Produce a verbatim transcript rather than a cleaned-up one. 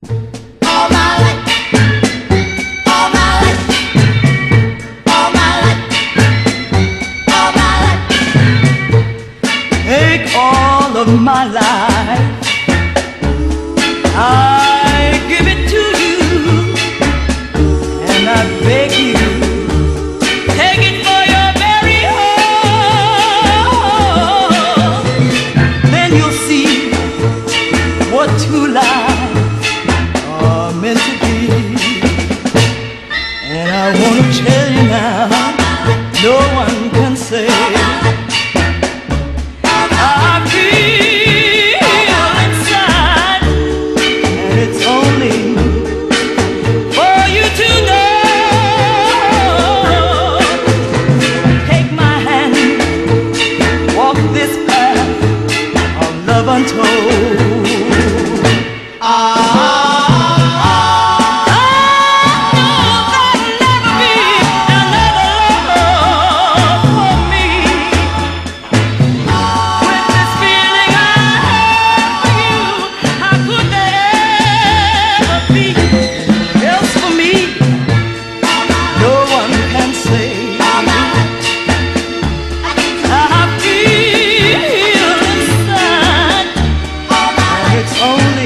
All my life, all my life, all my life, all my life. Take all of my life, I give it to you, and I beg you, take it for your very own. Then you'll see what true lives are meant to be. And I want to tell you now, no one can say I feel inside, and it's only for you to know. Take my hand, walk this path of love untold. Only